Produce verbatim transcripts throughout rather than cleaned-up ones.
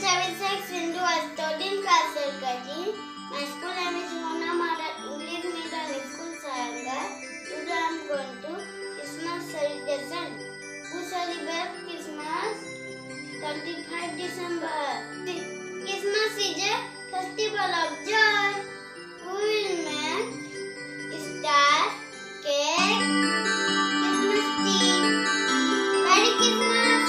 Nursery Lkg. My school name is English Medium School Sarangarh. Today I am going to Christmas celebration. Who celebrate Christmas? twenty-fifth December. Christmas is a festival of joy. We will make stars, cake, Christmas tree. Merry Christmas!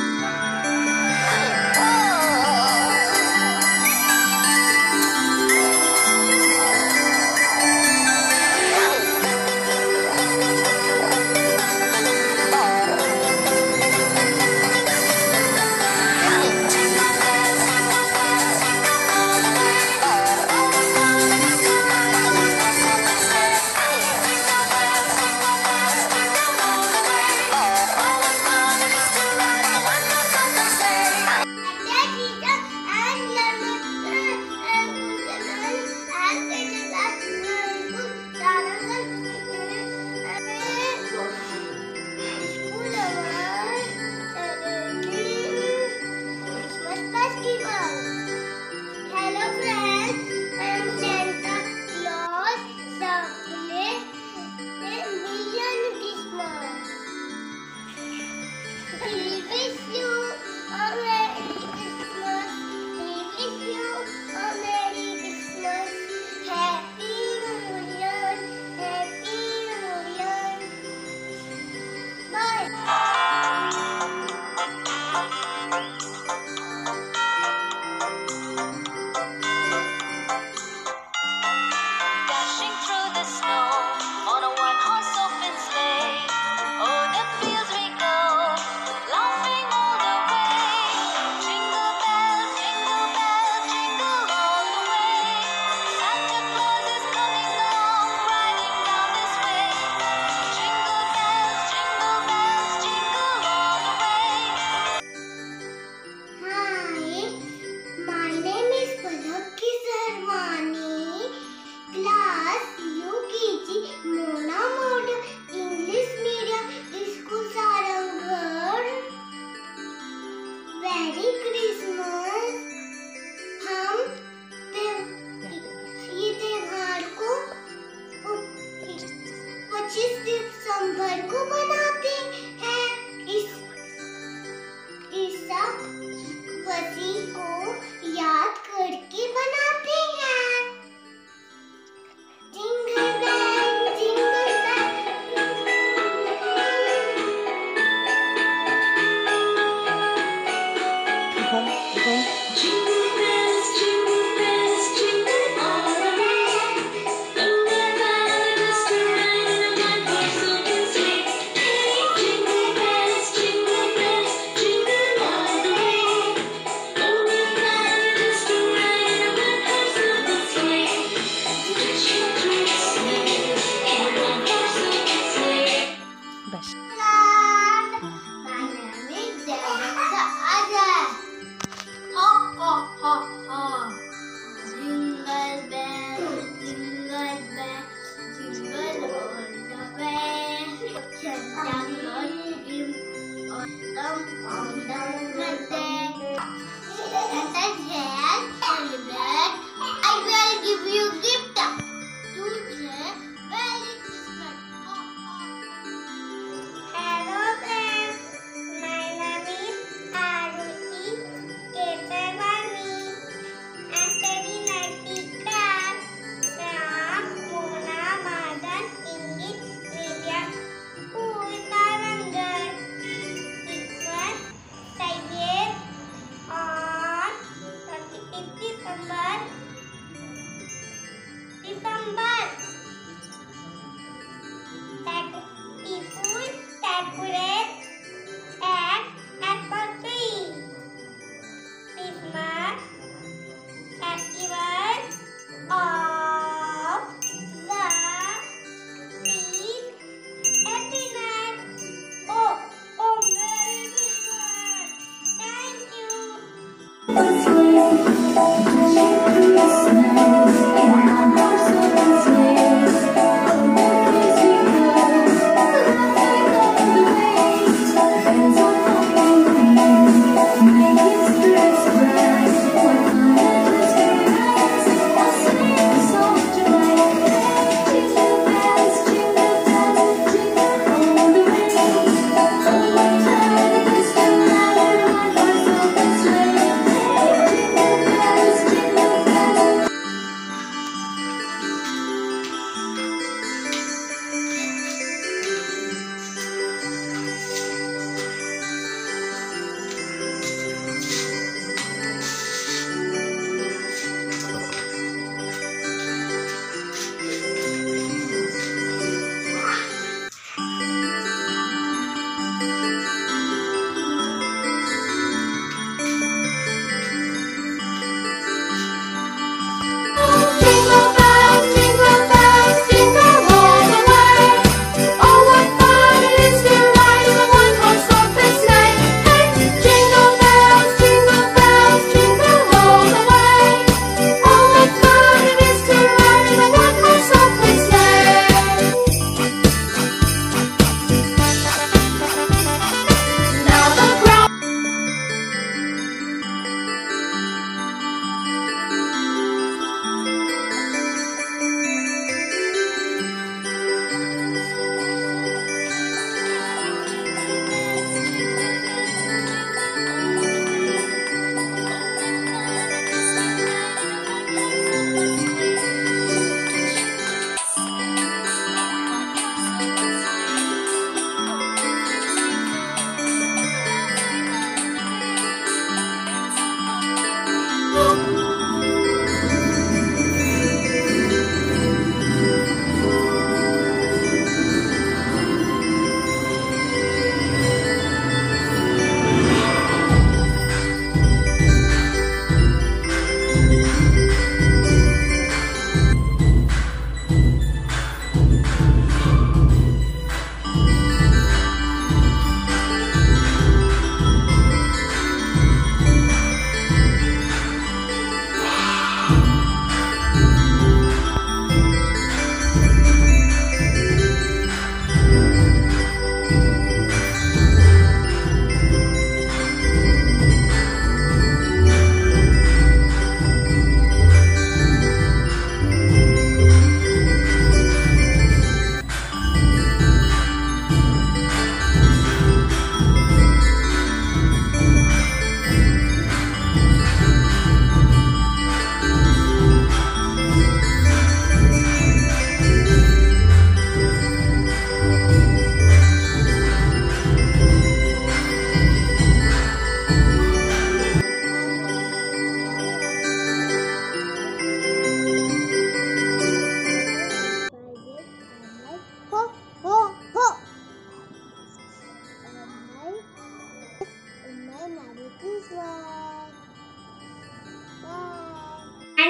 पच्चीस दिसंबर को मनाते हैं। इस ईसा मसीह को याद करके मनाते हैं। Jingle bell jingle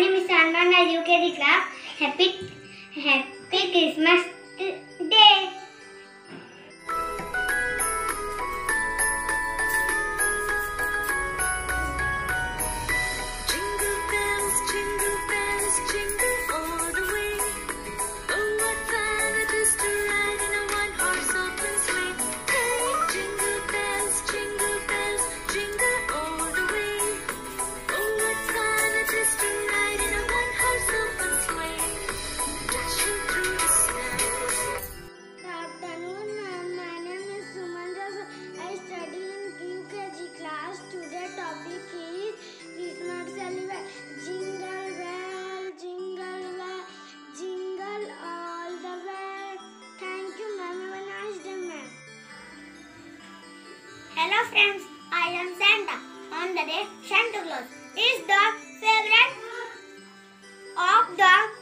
name is Sarangarh U K G class. Happy, happy Christmas Day. Jingle bells, jingle bells, jingle all the way. Oh, what fun it is to ride in a one-horse open sleigh. Hey, jingle bells, jingle bells, jingle all the way. Oh, what fun it is to ride in a one-horse open sleigh. Dashing through the snow. Good afternoon, ma'am. My name is Sumandra. I study in U K G class. Today's topic is Christmas celebration. Jingle bell, jingle bell, jingle all the way. Thank you, ma'am. Have a nice day, ma'am. Hello, friends. I am Santa. On the day, Santa Claus is the favorite of the